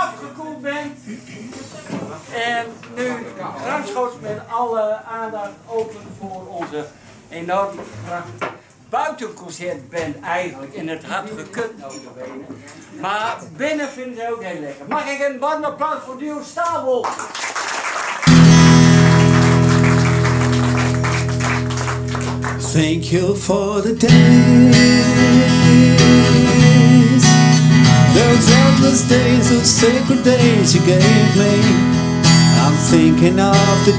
afgekoeld bent. En nu ruimschoots met alle aandacht open voor onze enorm prachtige buitenconcertband eigenlijk. En het had gekund notabene. Maar binnen vinden ze ook heel lekker. Mag ik een warm applaus voor Duo Staalwolf? Thank you for the days, those endless days of sacred days you gave me. I'm thinking of the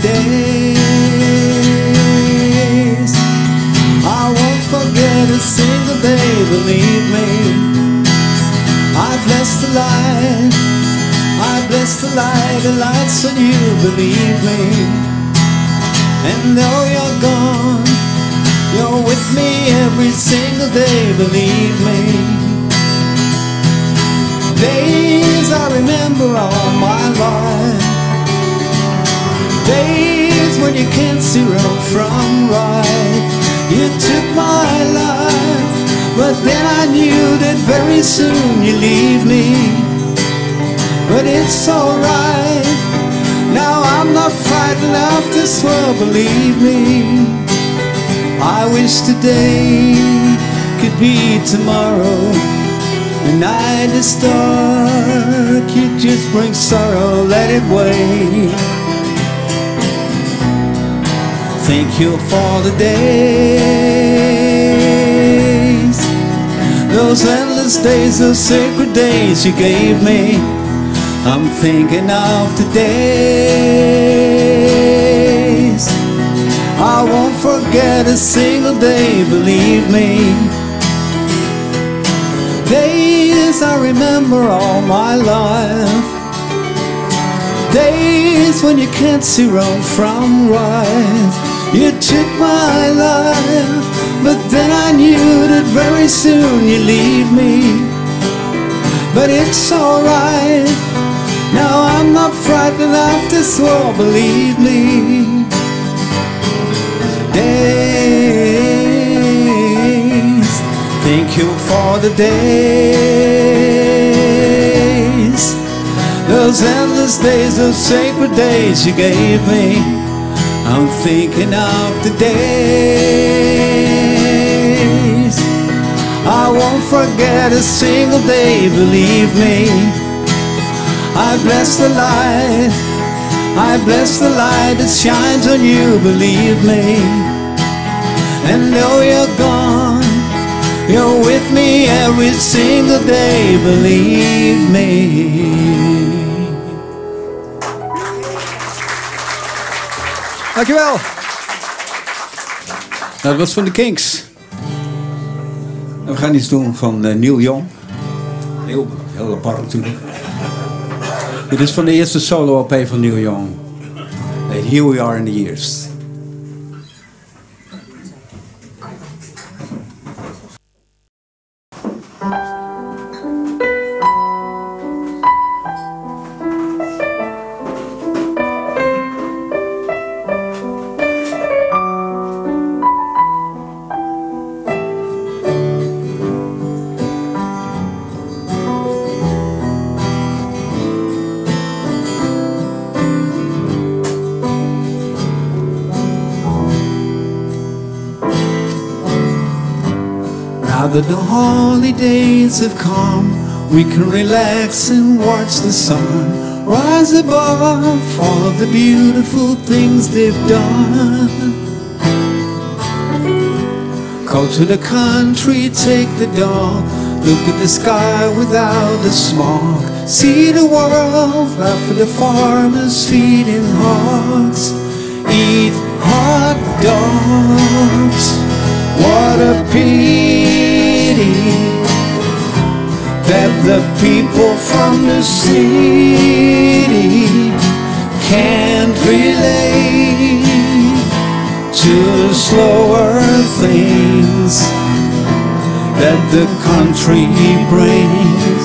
days I won't forget a single day, believe me. I bless the light, I bless the light, the lights on you, believe me. And though you're gone, you're with me every single day, believe me. Days I remember all my life, days when you can't see wrong from right. You took my life, but then I knew that very soon you leave me. But it's alright, now I'm not frightened of this world, believe me. I wish today could be tomorrow. The night is dark, you just bring sorrow, let it wait. Thank you for the days, those endless days, those sacred days you gave me. I'm thinking of the days I won't forget a single day, believe me. Days I remember all my life, days when you can't see wrong from right. You took my life, but then I knew that very soon you leave me. But it's alright, now I'm not frightened of this world, believe me. Days, thank you for the days, those endless days, those sacred days you gave me. I'm thinking of the days I won't forget a single day, believe me. I bless the light, I bless the light that shines on you, believe me. And though you're gone, you're with me every single day, believe me. Dankjewel. Nou, dat was van de Kinks. En we gaan iets doen van Neil Young. Heel apart natuurlijk. Dit is van de eerste solo-LP van Neil Young. Here We Are in the Years. Now that the holidays have come, we can relax and watch the sun rise above all of the beautiful things they've done. Go to the country, take the dog, look at the sky without the smog, see the world, laugh at the farmers feeding hogs, eat hot dogs. What a pity that the people from the city can't relate to the slower things that the country brings.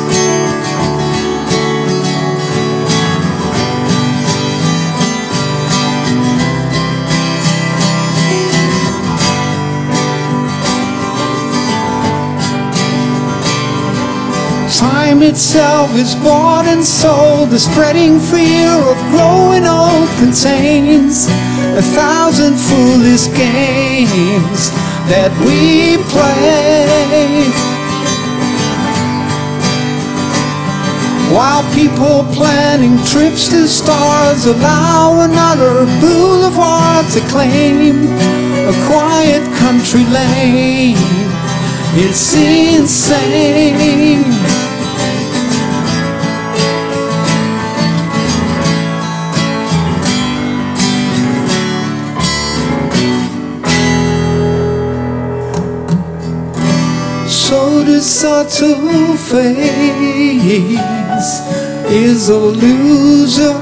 Time time itself is bought and sold. The spreading fear of growing old contains 1,000 foolish games that we play, while people planning trips to stars allow another boulevard to claim a quiet country lane. It's insane. So the subtle face is a loser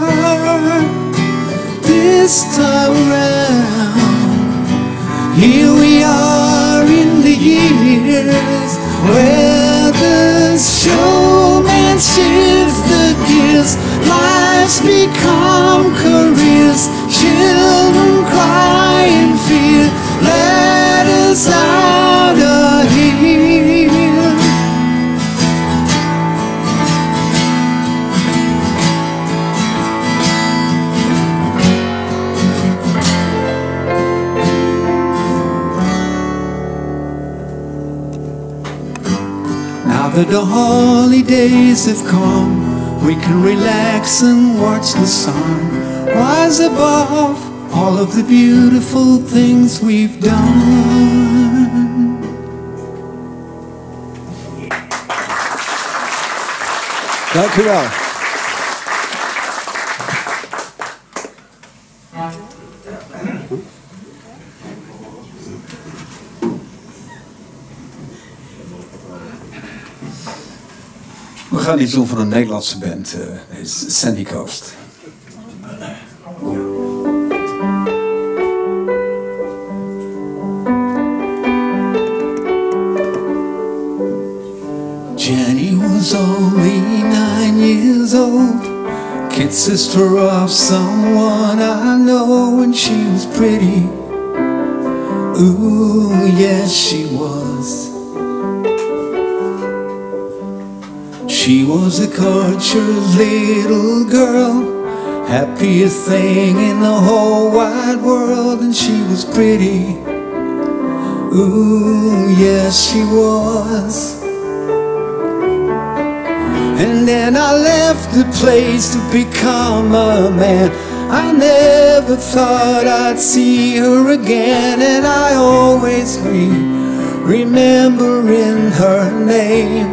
this time around. Here we are in the years where the showman shifts the gears. Lives become careers, children cry in fear. Let us out of here. Now that the holidays have come, we can relax and watch the sun rise above all of the beautiful things we've done. Dank u wel. We gaan iets doen van een Nederlandse band, Sandy Coast. Jenny was only 9 years old, kid sister of someone I know, and she was pretty. Ooh, yes she was. She was a cultured little girl, happiest thing in the whole wide world, and she was pretty. Ooh, yes she was. And then I left the place to become a man. I never thought I'd see her again, and I always be remembering her name.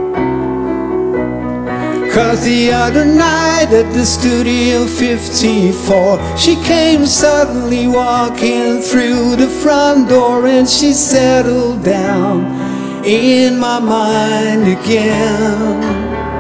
'Cause the other night at the Studio 54, she came suddenly walking through the front door, and she settled down in my mind again.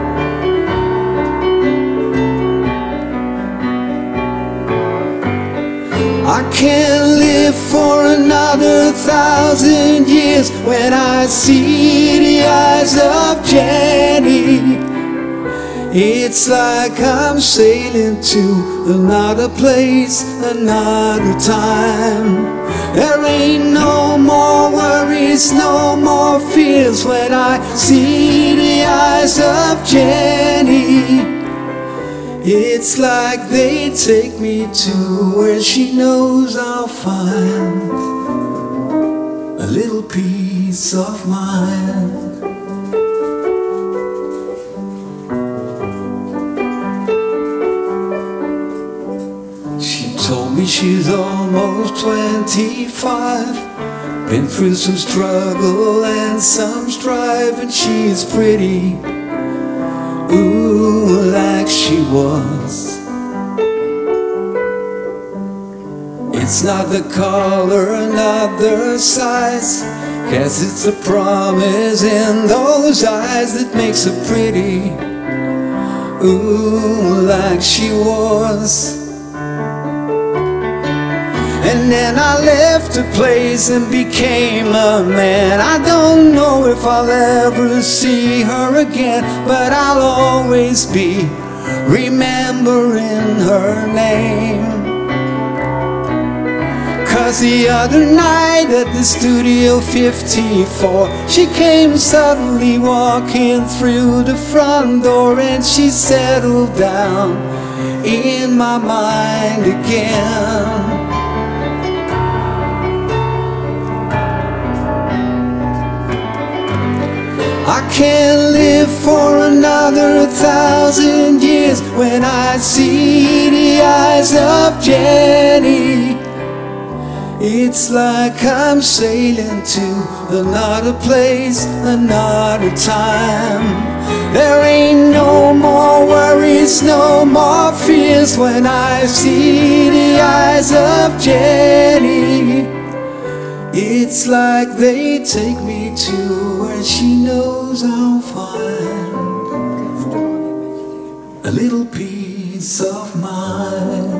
I can't live for another 1,000 years when I see the eyes of Jenny. It's like I'm sailing to another place, another time. There ain't no more worries, no more fears when I see the eyes of Jenny. It's like they take me to where she knows I'll find a little peace of mind. Told me she's almost 25, been through some struggle and some strife, and she's pretty, ooh, like she was. It's not the color, not the size, guess it's the promise in those eyes that makes her pretty, ooh, like she was. And then I left the place and became a man. I don't know if I'll ever see her again, but I'll always be remembering her name. 'cause the other night at the Studio 54, she came suddenly walking through the front door, and she settled down in my mind again. I can't live for another 1,000 years when I see the eyes of Jenny. It's like I'm sailing to another place, another time. There ain't no more worries, no more fears when I see the eyes of Jenny. It's like they take me to where she knows I'll find a little peace of mind.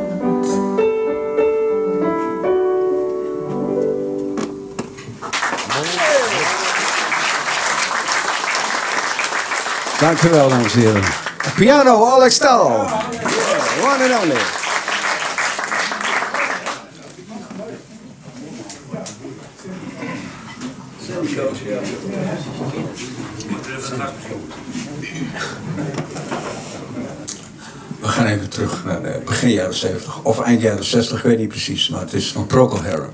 Dank u wel, dames en heren. Piano, Alex Staal. One and only. We gaan even terug naar begin jaren 70 of eind jaren 60, ik weet niet precies, maar het is van Procol Harum.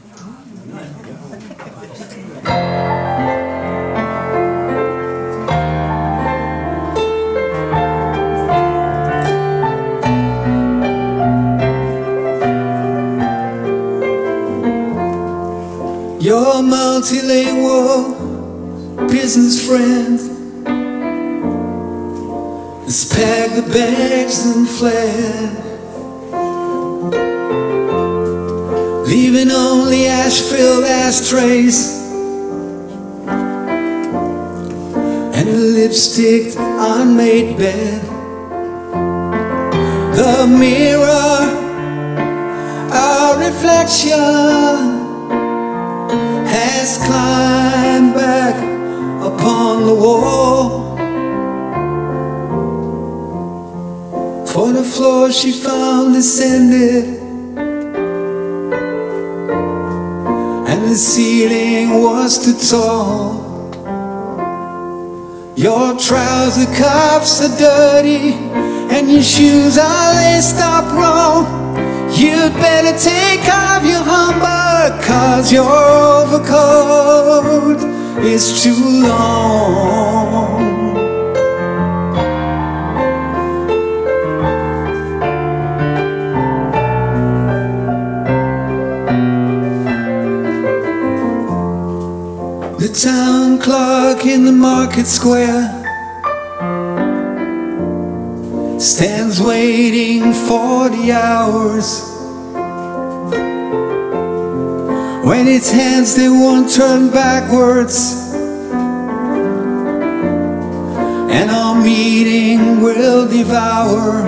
Your multilingual business friend has packed the bags and fled, leaving only ash-filled ashtrays and a lipstick unmade bed. The mirror, our reflection, has climbed back upon the wall. For the floor she found descended, and the ceiling was too tall. Your trouser cuffs are dirty, and your shoes are laced up wrong. You'd better take off your humber, 'cause your overcoat is too long. The town clock in the market square stands waiting for the hours when its hands they won't turn backwards, and our meeting will devour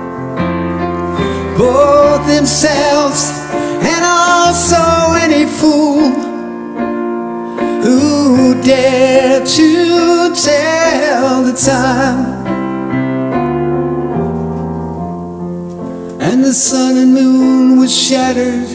both themselves and also any fool who dare to tell the time. And the sun and moon was shattered,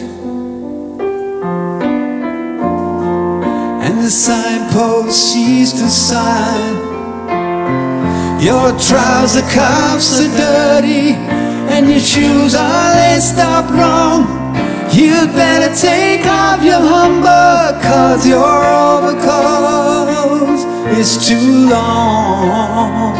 and the signpost ceased to sign. Your trouser cuffs are dirty, and your shoes are laced up wrong. You'd better take off your humber, 'cause your overcoat is too long.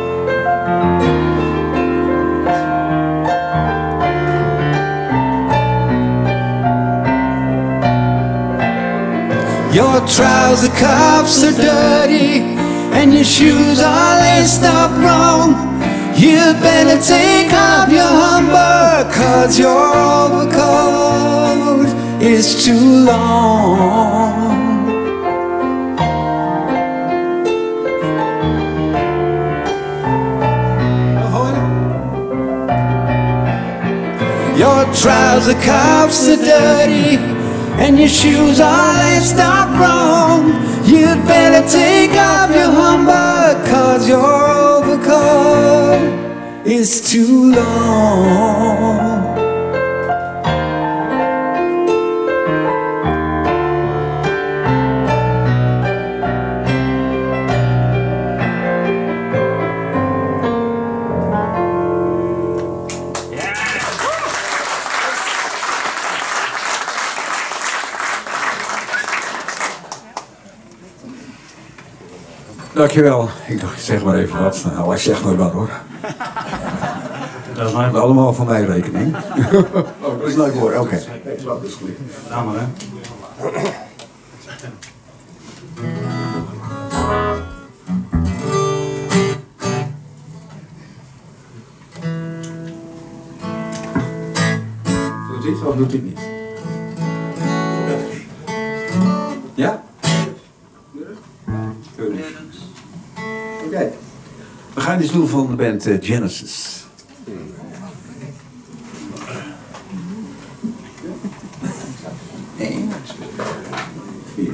Your trouser cuffs are dirty, and your shoes are laced up wrong. You'd better take off your humber, 'cause your overcoat is too long. Your trouser cuffs are dirty, and your shoes are laced up wrong. You'd better take off your humber, 'cause your overcoat is too long. Dankjewel. Ik dacht, zeg maar even wat. Nou, ik zeg nooit wat hoor. Dat is leuk. Allemaal van mijn rekening. Oh, dat is leuk hoor. Oké. Dat is goed. Ja, maar hè. Doet dit of doet dit niet? Ja? Oké. We gaan iets doen van de band Genesis. Eén, twee, vier.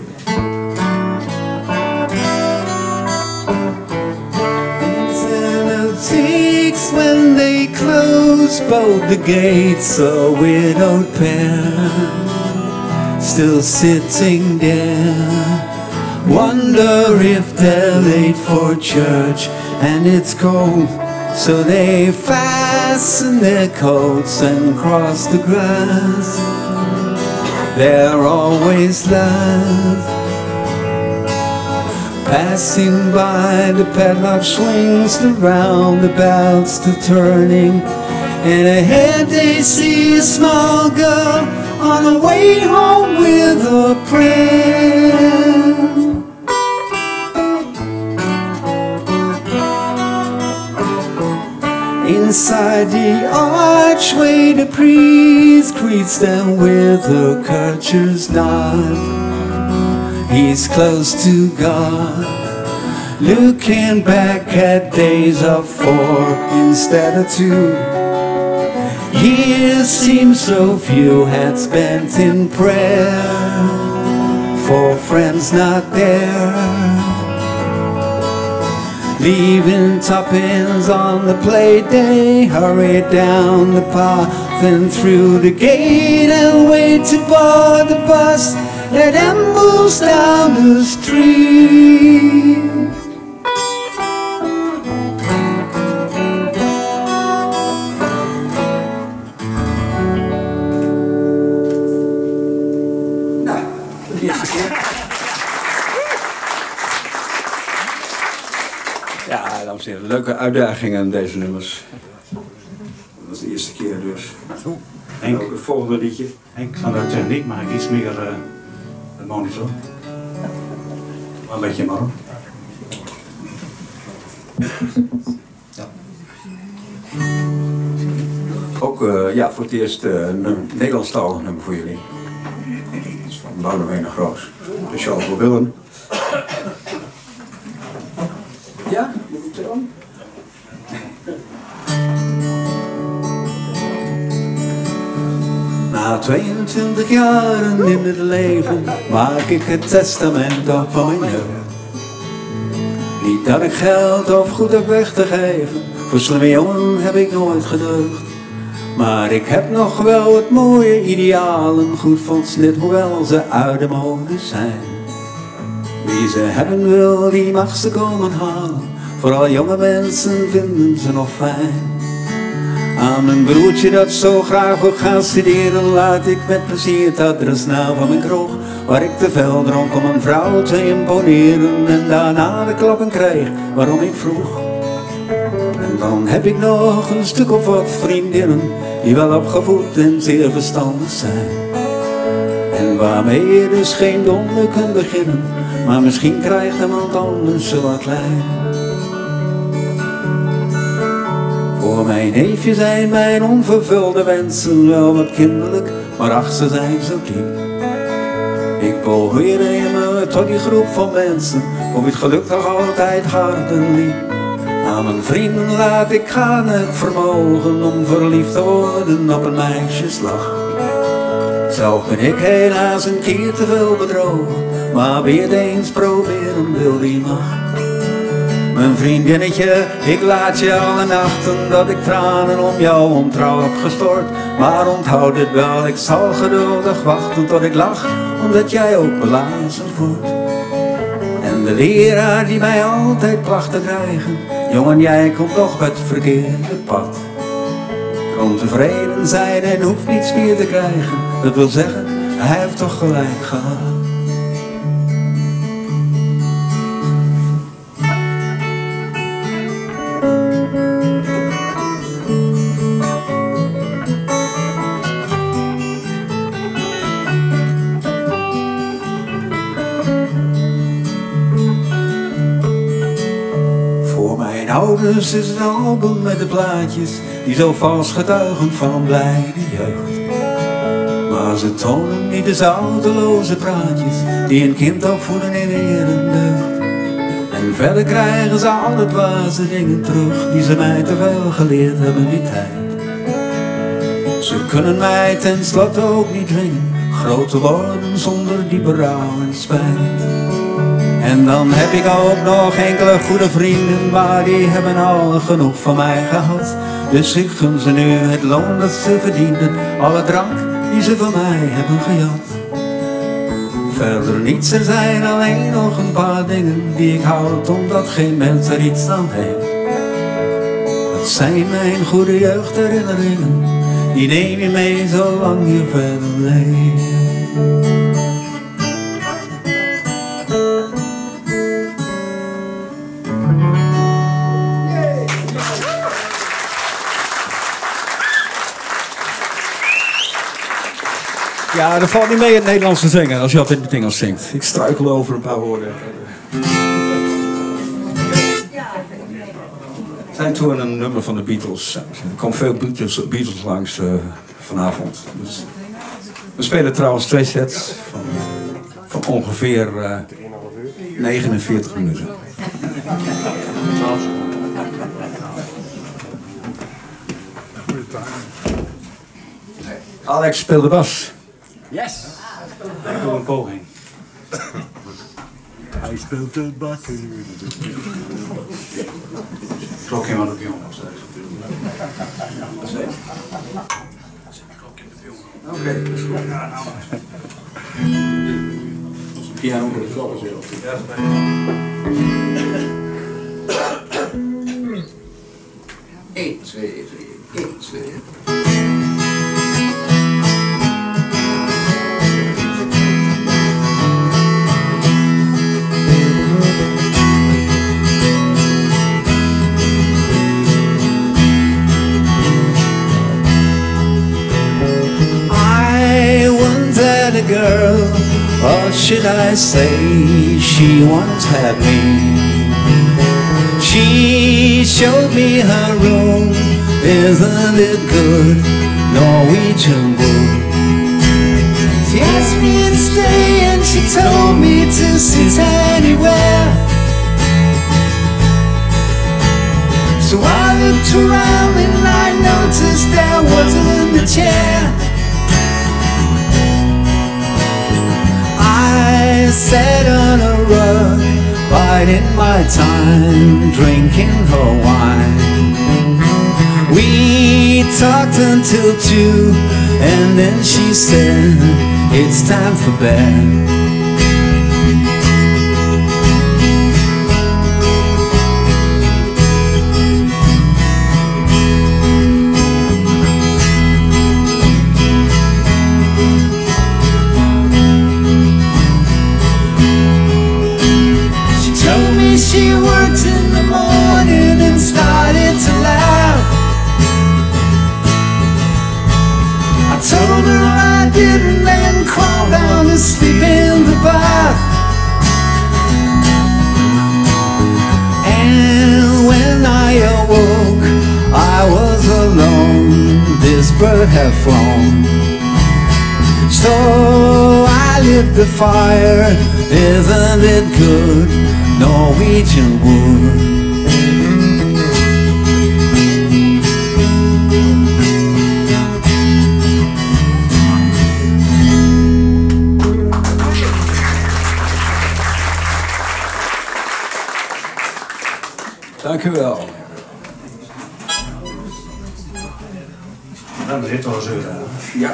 Takes when they close both the gates, a widowed pair still sitting there. Wonder if they're late for church and it's cold, so they fasten their coats and cross the grass. They're always love. Passing by, the padlock swings, the roundabouts still turning, and ahead they see a small girl on the way home with a prayer. Inside the archway, the priest greets them with a courteous nod. He's close to God, looking back at days of 4 instead of 2. Years seem so few had spent in prayer for friends not there. Leaving tuppence on the play day, hurry down the path and through the gate and wait to board the bus that ambles down the street. Nou, de eerste keer. Ja, dames en heren, leuke uitdagingen deze nummers. Dat is de eerste keer dus. Henk, Ook het volgende liedje. Henk van de techniek mag ik iets meer de monitor. Wel een beetje maar. Ja. Ook ja, voor het eerst een Nederlandstalig nummer voor jullie. Dat is van Boudewijn Groos. Speciaal voor Willem. Ja, moet ik het aan? Na 22 jaren in het leven maak ik het testament op van mijn jeugd. Niet dat ik geld of goed heb weg te geven, voor slimme jongen heb ik nooit gedeugd. Maar ik heb nog wel het mooie idealen goed van snit, hoewel ze uit de mode zijn. Wie ze hebben wil, die mag ze komen halen. Vooral jonge mensen vinden ze nog fijn. Aan mijn broertje dat zo graag wil gaan studeren, laat ik met plezier het adres na van mijn kroeg, waar ik te veel dronk om een vrouw te imponeren en daarna de klappen kreeg waarom ik vroeg. En dan heb ik nog een stuk of wat vriendinnen die wel opgevoed en zeer verstandig zijn. En waarmee je dus geen donder kunt beginnen, maar misschien krijgt iemand anders zo wat klein. Voor mijn neefje zijn mijn onvervulde wensen wel wat kinderlijk, maar ach, ze zijn zo diep. Ik behoorde immer tot die groep van mensen, voor wie het geluk toch altijd harder liep. Aan mijn vrienden laat ik gaan het vermogen om verliefd te worden op een meisjeslag. Zelf ben ik helaas een keer te veel bedrogen, maar wie het eens proberen wil, die mag. Mijn vriendinnetje, ik laat je alle nachten dat ik tranen om jouw ontrouw heb gestort. Maar onthoud dit wel, ik zal geduldig wachten tot ik lach, omdat jij ook belazerd wordt. En de leraar die mij altijd placht te krijgen, jongen, jij komt toch het verkeerde pad. Kon tevreden zijn en hoeft niets meer te krijgen, dat wil zeggen, hij heeft toch gelijk gehad. ouders is een album met de plaatjes die zo vals getuigen van blijde jeugd. Maar ze tonen niet de zouteloze praatjes die een kind opvoeden in eer en deugd. En verder krijgen ze al het dwaze dingen terug die ze mij te veel geleerd hebben die tijd. Ze kunnen mij tenslotte ook niet dwingen groot te worden zonder die berouw en spijt. En dan heb ik ook nog enkele goede vrienden, maar die hebben al genoeg van mij gehad. Dus ik gun ze nu het loon dat ze verdienen, alle drank die ze van mij hebben gejat. Verder niets, er zijn alleen nog een paar dingen die ik houd, omdat geen mens er iets aan heeft. Dat zijn mijn goede jeugdherinneringen, die neem je mee zolang je verder leeft. Ja, dat valt niet mee in het Nederlands te zingen als je altijd in het Engels zingt. Ik struikel over een paar woorden. We zijn toen een nummer van de Beatles. Er komen veel Beatles langs vanavond. Dus we spelen trouwens 2 sets van ongeveer 49 minuten. Alex speelt de bas. Yes! Ik doe een poging. Hij speelt de bas. Klok in wat op jongen. Oké, dat is goed. Piano met de klokken zo. 1, 2, 3, 1, 2. Girl, or should I say she once had me. She showed me her room, isn't it good, Norwegian wood. She asked me to stay and she told me to sit anywhere. So I looked around and I noticed there wasn't a chair. I sat on a rug, biding my time, drinking her wine. We talked until 2, and then she said, it's time for bed. She worked in the morning and started to laugh. I told her I didn't and crawled down to sleep in the bath. And when I awoke, I was alone, this bird had flown. So I lit the fire, isn't it good, Norwegian wood. Dank u wel. Dan zit wel zo. Ja.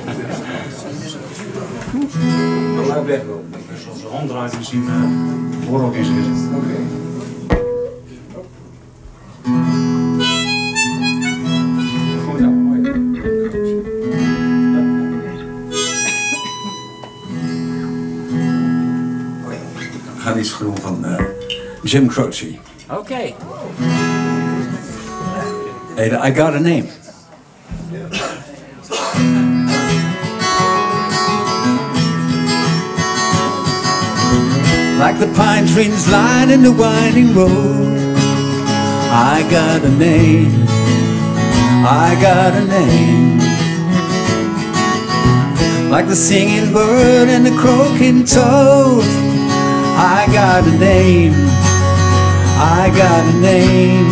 Dan laat weg wel. Als de hand draait, misschien voor ook in zitten. Oké. Goed, ja, mooi. We gaan iets groen van Jim Croce. Oké. Hey, I got a name. Like the pine trees lining the winding road, I got a name, I got a name. Like the singing bird and the croaking toad, I got a name, I got a name.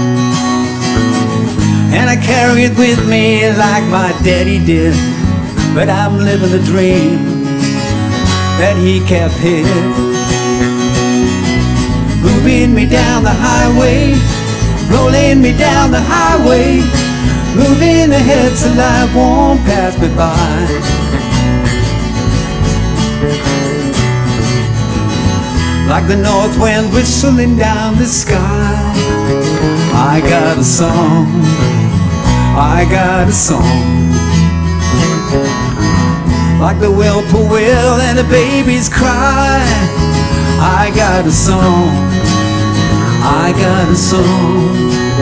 And I carry it with me like my daddy did, but I'm living a dream that he kept hid. Moving me down the highway, rolling me down the highway, moving ahead so life won't pass me by. Like the north wind whistling down the sky, I got a song, I got a song. Like the whippoorwill and the baby's cry, I got a song, I got a song.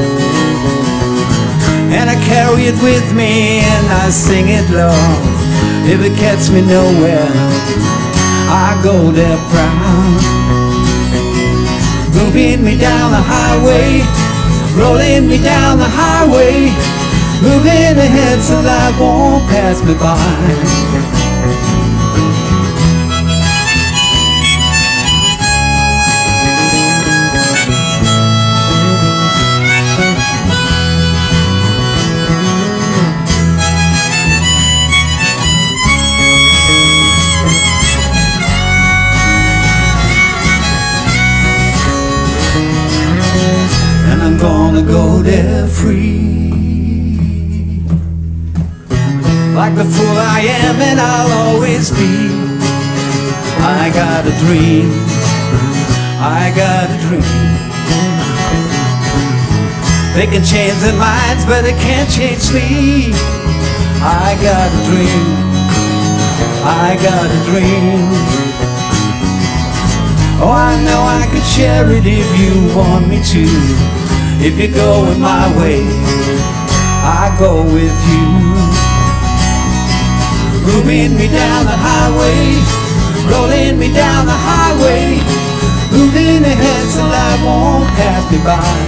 And I carry it with me and I sing it low. If it gets me nowhere, I go there proud. Moving me down the highway, rolling me down the highway, moving ahead so life won't pass me by. I'm gonna go there free, like the fool I am and I'll always be. I got a dream, I got a dream. They can change their minds but they can't change me. I got a dream, I got a dream. Oh, I know I could share it if you want me to. If you're going my way, I go with you. Moving me down the highway, rolling me down the highway, moving ahead so life won't pass me by.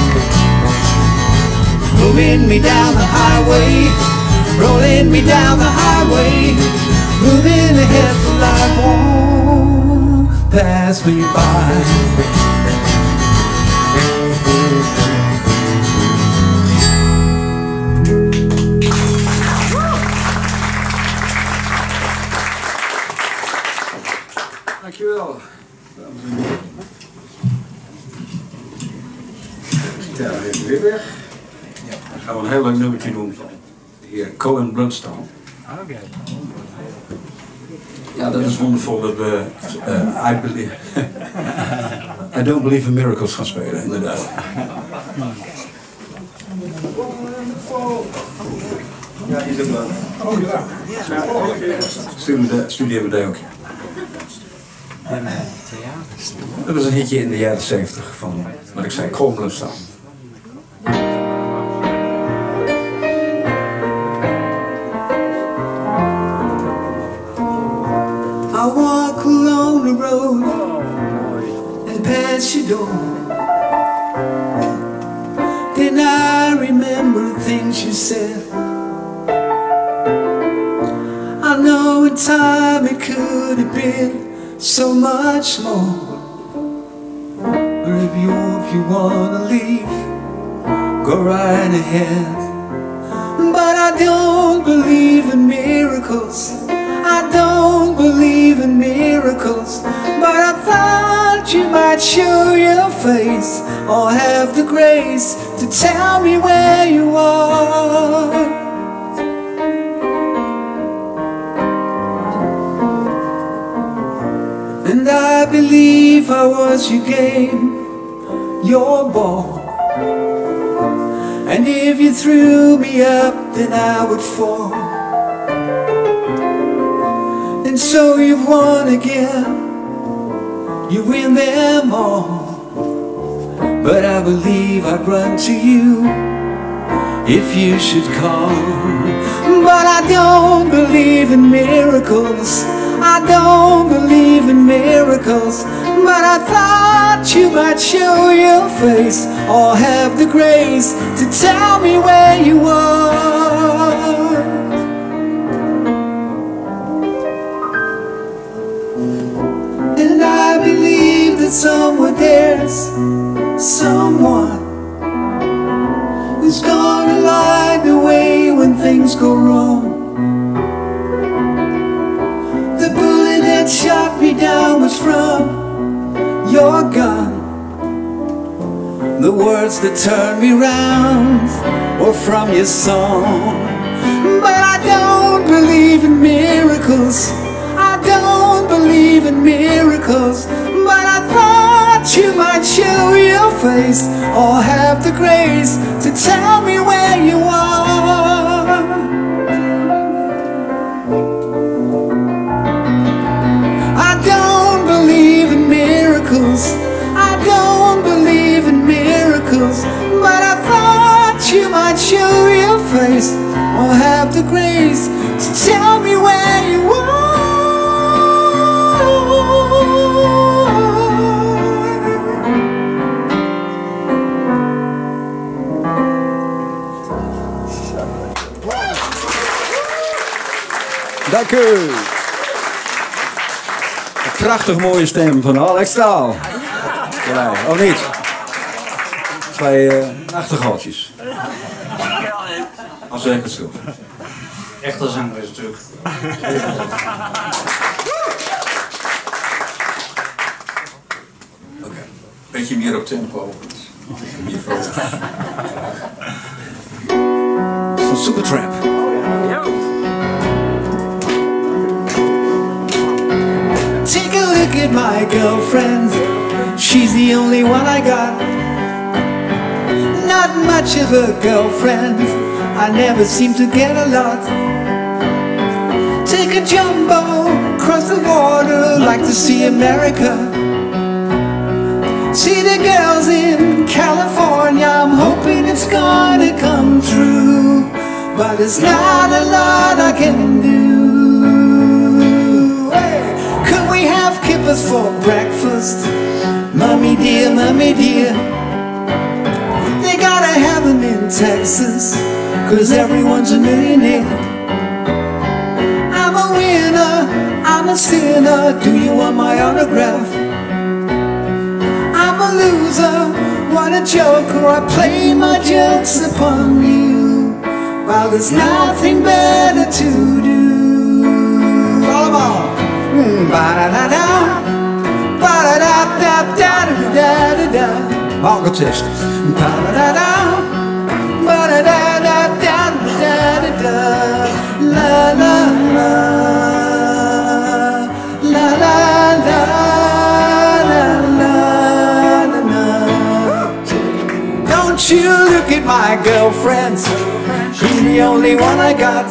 Moving me down the highway, rolling me down the highway, moving ahead so life won't pass me by. Dankjewel. Ja, even weer weg. Dan gaan we een heel leuk nummertje doen van de heer Colin Blunstone. Oké. Ja, dat is wondervol dat we I Don't Believe in Miracles gaan spelen, inderdaad. Ja, is het wel. Oh ja. Studeren we daar ook. Dat was een hitje in de jaren 70 van, wat ik zei, Colin Blunstone. I walk along the road and pass your door. Then I remember things you said. I know in time it could have been so much more. Or if you wanna leave, go right ahead. But I don't believe in miracles, I don't believe in miracles. But I thought you might show your face, or have the grace to tell me where you are. And I believe I was your game, your ball. And if you threw me up, then I would fall. And so you've won again, you win them all. But I believe I'd run to you if you should call. But I don't believe in miracles, I don't believe in miracles. but I thought you might show your face or have the grace to tell me where you are. And I believe that somewhere there's someone who's gonna light the way when things go wrong. The bullet that shot me down was from your gun. The words that turned me round were from your song. But I don't believe in miracles. I don't believe in miracles. But I thought you might show your face or have the grace to tell me where you are. I don't believe in miracles. I don't believe in miracles. But I thought you might show your face or have the grace to tell me where you are. Dank u. Een prachtig mooie stem van Alex Staal. Ja, of niet? Twee nachtegaaltjes. Als ik het zo. Echte zanger is natuurlijk. Oké. Beetje meer op tempo. Meer vrolijk. Van Supertramp. Take a look at my girlfriend. She's the only one I got. Not much of a girlfriend. I never seem to get a lot. Take a jumbo across the water, like to see America. See the girls in California, I'm hoping it's gonna come true. But it's not a lot I can do. Hey, could we have kippers for breakfast? Mommy dear, they gotta have them in Texas, 'cause everyone's a millionaire. I'm a winner, I'm a sinner, do you want my autograph? I'm a loser, what a joker, I play my jokes upon you, while there's nothing better to do. All of all. Ba-da-da-da, ba-da-da-da-da-da-da-da-da. Margaret Test. Ba-da-da-da, ba-da-da-da-da-da-da-da. La la la, la la la, la la la. Don't you look at my girlfriend, she's the only one I got.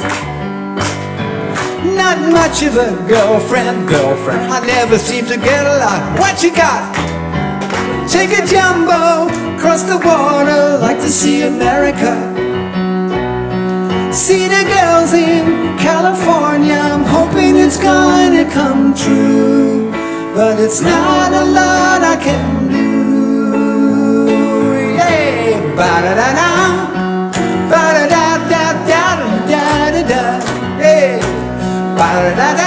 Not much of a girlfriend. I never seem to get a lot. What you got? Take a jumbo across the water, like to see America. See the girls in California, I'm hoping it's gonna come true. But it's not a lot I can do. Yeah, ba-da-da-da, ba-da-da-da-da-da-da-da. Hey, ba-da-da-da,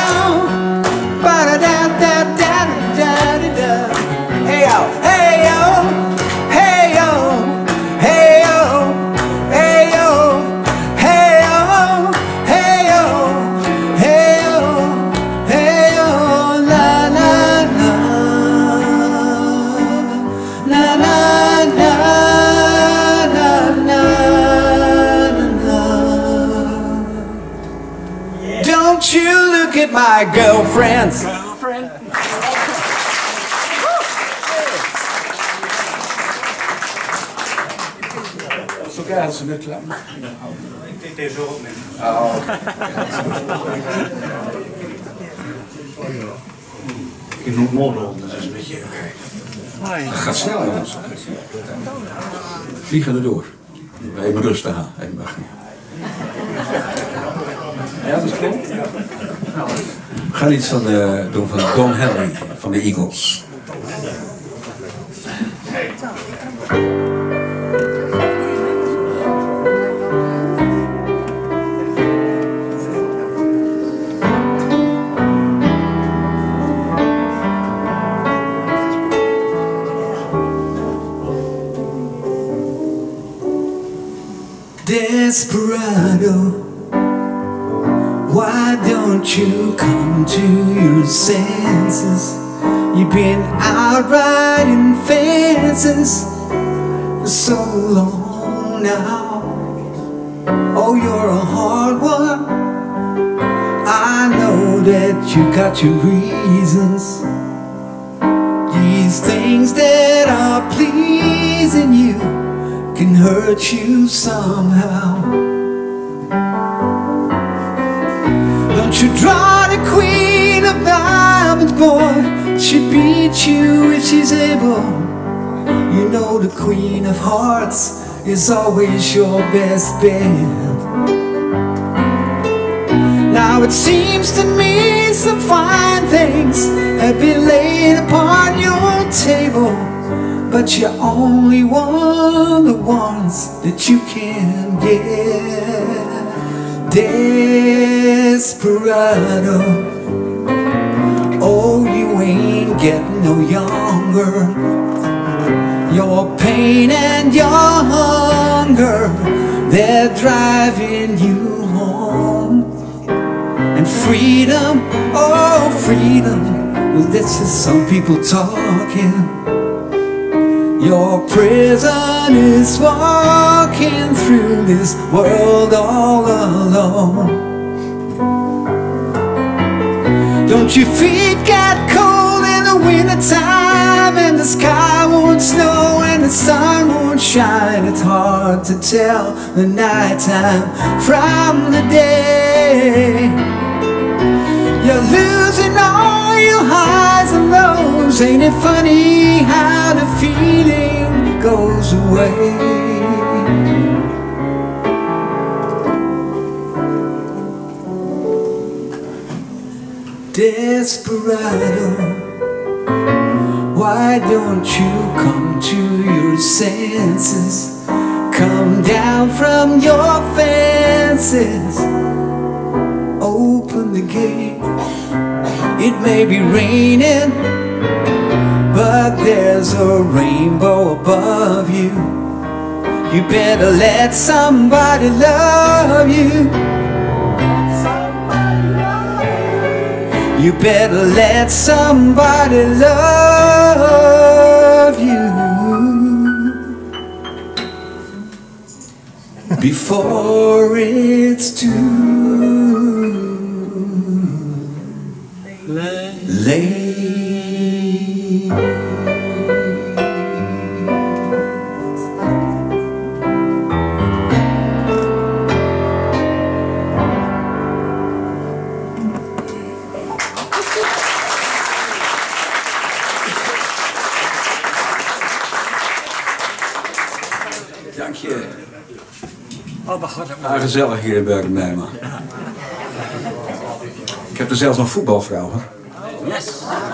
ba-da-da-da-da-da-da-da. Hey yo, hey yo, hey yo, hey yo, hey yo, hey yo, hey yo, hey yo, hey yo, la la la, la la la, la la la. Don't you look at my girlfriend. Ja, dat is net klaar. Ik deed deze opnemen. Oh. Ik noem model, dat is een beetje oké. Dat gaat snel, jongens. Vliegen erdoor. Even rustig aan. Even wachten. Ja, dat is klopt. We gaan iets van doen van Don Henley van de Eagles. Desperado, why don't you come to your senses? You've been out riding fences for so long now. Oh, you're a hard one. I know that you got your reasons. These things that are pleasing you can hurt you somehow. Don't you draw the queen of diamonds, boy. She'd beat you if she's able. You know the queen of hearts is always your best bet. Now it seems to me some fine things have been laid upon your table, but you only want the ones that you can get. Desperado, oh, you ain't getting no younger. Your pain and your hunger, they're driving you home. And freedom, oh freedom, well, this is some people talking. Your prison is walking through this world all alone. Don't your feet get cold in the wintertime, and the sky won't snow and the sun won't shine? It's hard to tell the nighttime from the day. You're losing all your highs and lows. Ain't it funny how the feeling goes away? Desperado, why don't you come to your senses? Come down from your fences. Open the gate. It may be raining, but there's a rainbow above you. You better let somebody love you. You better let somebody love you before it's too late. Dank je. Oh, wat gaat het Ah, gezellig hier in Bergen-Mijma. Ik heb er zelfs nog voetbalvrouw, hoor. Yes.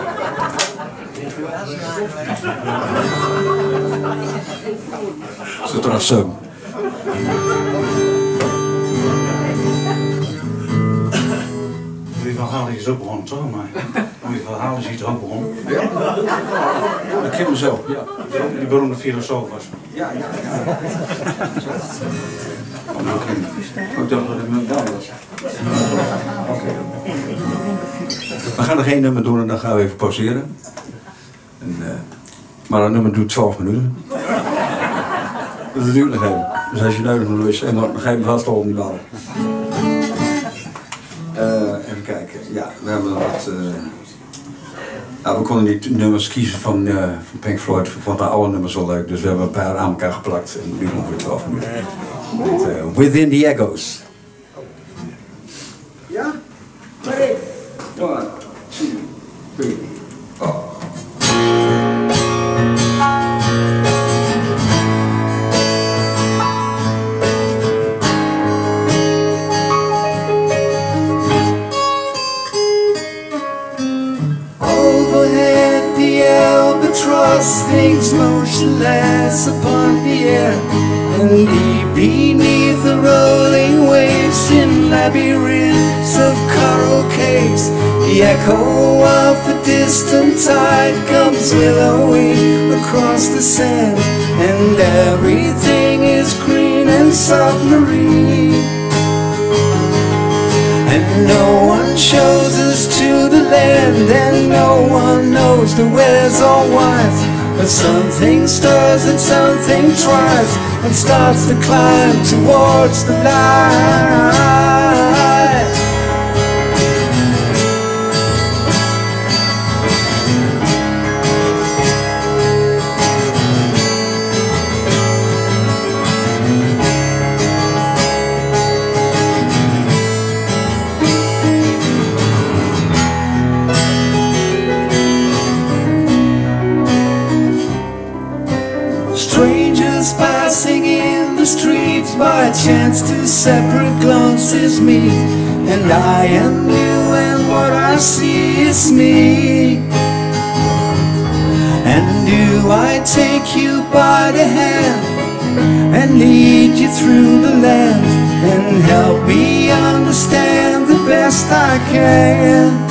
Zo toch zo. Uw verhaal is ook begonnen, toch? Maar uw verhaal is iets ook begonnen. Ja. Dat ging me zo, ja. Die beroemde filosoof was. Ja. Ik dacht dat het met dan was. Oké. We gaan nog één nummer doen en dan gaan we even pauzeren. Maar dat nummer duurt 12 minuten. Dat duurt nog even. Dus als je nodig moet is, dan ga je me vast op die bal. Even kijken. Ja, we hebben wat. We konden die nummers kiezen van Pink Floyd. Ik vond de oude nummers wel leuk, dus we hebben een paar aan elkaar geplakt en nu ongeveer 12 minuten. Within the Echoes. Ja? 3, 1, 2, 3, 4. Overhead the albatross hangs motionless upon the air, and deep beneath the rolling waves in labyrinths of coral caves, the echo of the distant tide comes billowing across the sand, and everything is green and the submarine. And no one shows us to the land, and no one knows the where's or why's. But something stirs and something tries and starts to climb towards the light. Strangers passing in the streets, by chance two separate glances meet, and I am you and what I see is me. And do I take you by the hand and lead you through the land and help me understand the best I can?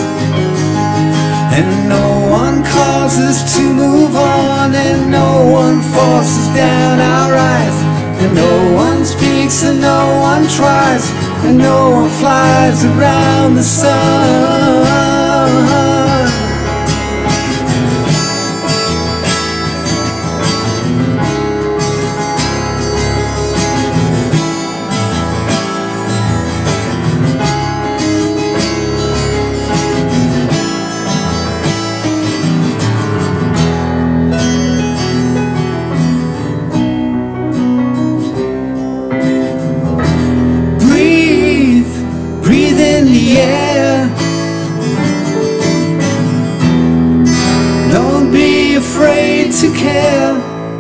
And no one calls us to move on, and no one forces down our eyes, and no one speaks and no one tries, and no one flies around the sun. Don't be afraid to care.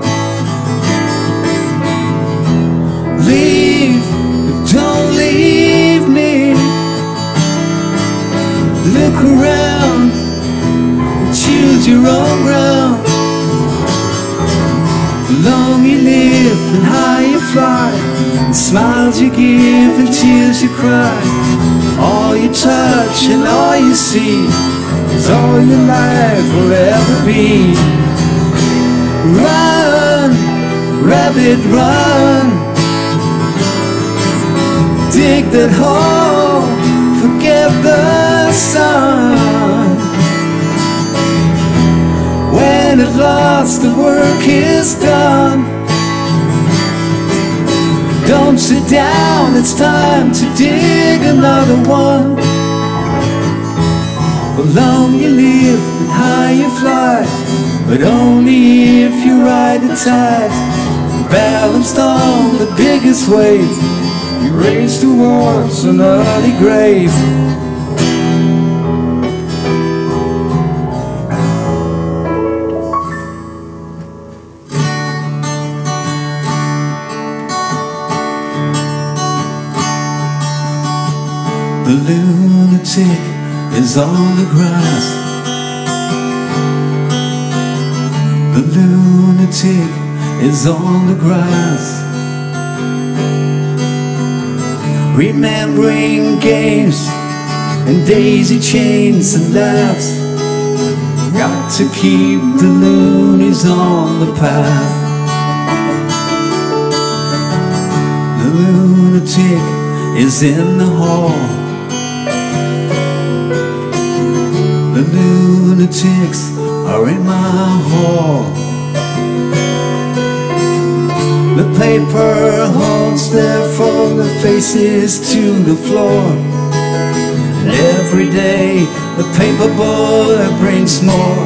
Leave, but don't leave me. Look around, choose your own ground. The long you live and high you fly, and smiles you give and tears you cry. All you touch and all you see is all your life will ever be. Run, rabbit, run. Dig that hole, forget the sun. When at last the work is done, don't sit down, it's time to dig another one. For long you live and high you fly, but only if you ride the tide. Balanced on the biggest wave, you race towards an early grave. The lunatic is on the grass. The lunatic is on the grass, remembering games and daisy chains and laughs. Got to keep the loonies on the path. The lunatic is in the hall. The lunatics are in my hall. The paper holds their folded faces to the floor, and every day the paper boy brings more.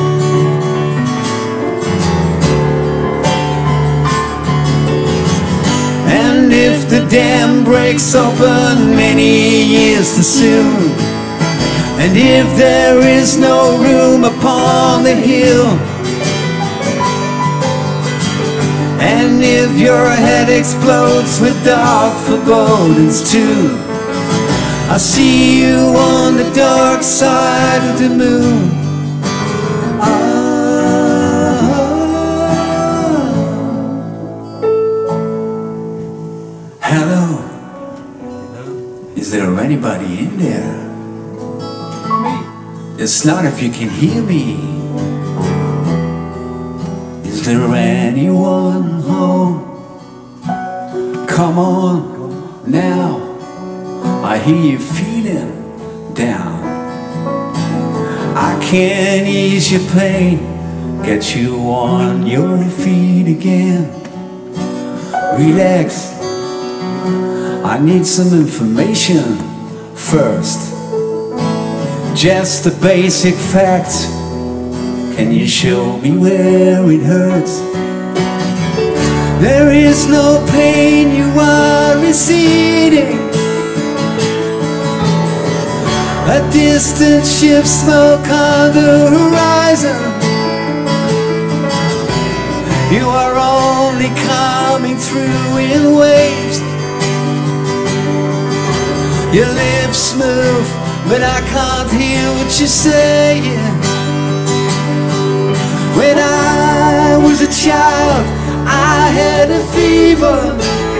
And if the dam breaks open many years too soon, and if there is no room upon the hill, and if your head explodes with dark forebodings too, I'll see you on the dark side of the moon. Hello? Is there anybody in there? It's not if you can hear me. Is there anyone home? Come on now, I hear you feeling down. I can ease your pain, get you on your feet again. Relax, I need some information first. Just the basic facts. Can you show me where it hurts? There is no pain, you are receding. A distant ship, smoke on the horizon. You are only coming through in waves. Your lips move, but I can't hear what you're saying. When I was a child, I had a fever.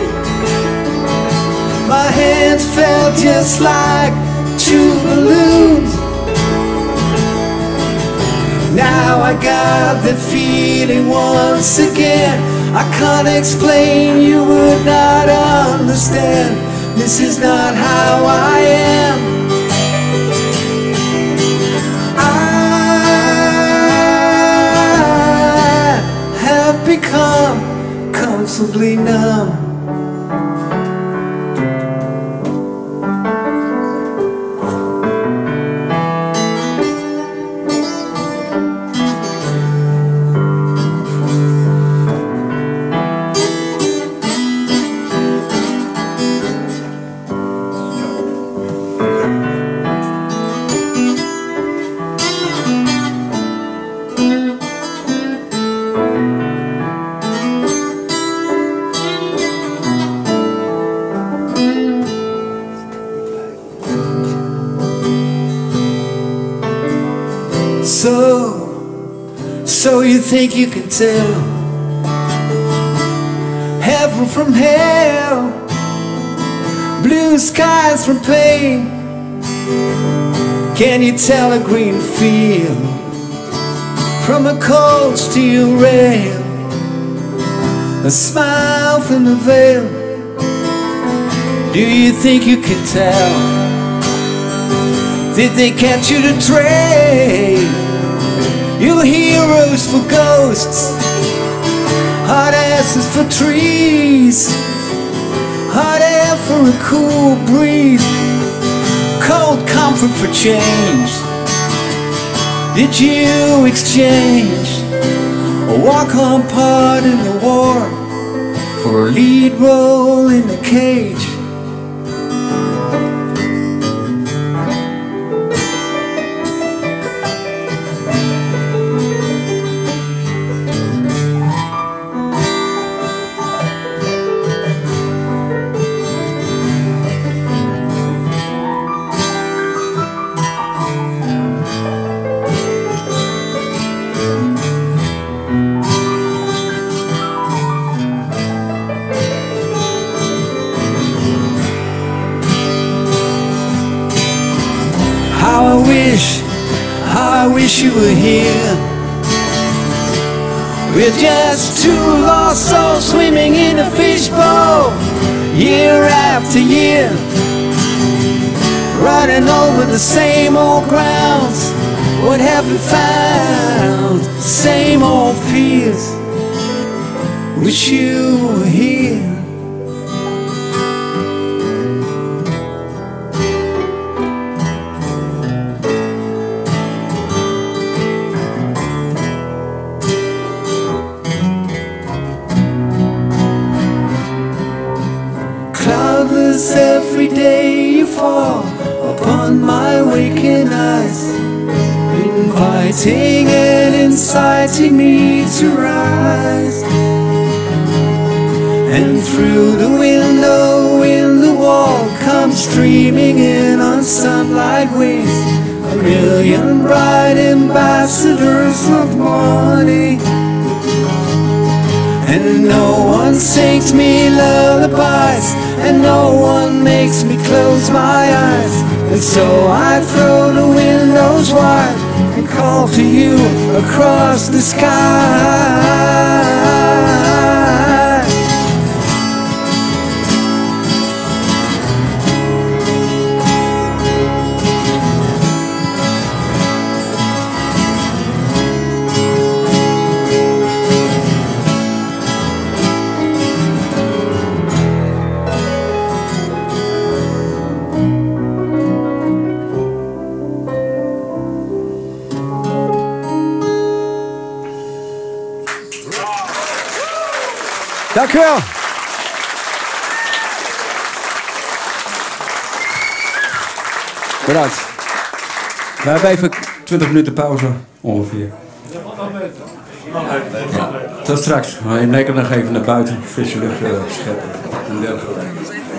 My hands felt just like 2 balloons. Now I got the feeling once again. I can't explain, you would not understand. This is not how I am. Become comfortably numb. So you think you can tell heaven from hell, blue skies from pain? Can you tell a green field from a cold steel rail, a smile from the veil? Do you think you can tell? Did they catch you to trade your heroes for ghosts, hot asses for trees, hot air for a cool breeze, cold comfort for change? Did you exchange a walk-on part in the war for a lead role in the cage? How I wish you were here. We're just two lost souls swimming in a fishbowl, year after year, riding over the same old grounds. What have we found? Same old fears. Wish you were here. Every day you fall upon my waking eyes, inviting and inciting me to rise. And through the window in the wall come streaming in on sunlight wings a million bright ambassadors of morning. And no one sings me lullabies, and no one makes me close my eyes. And so I throw the windows wide and call to you across the sky. Dank u wel. Bedankt. We hebben even 20 minuten pauze, ongeveer. Ja, tot straks. Maar je nek nog even naar buiten, frisse lucht scheppen en dergelijke.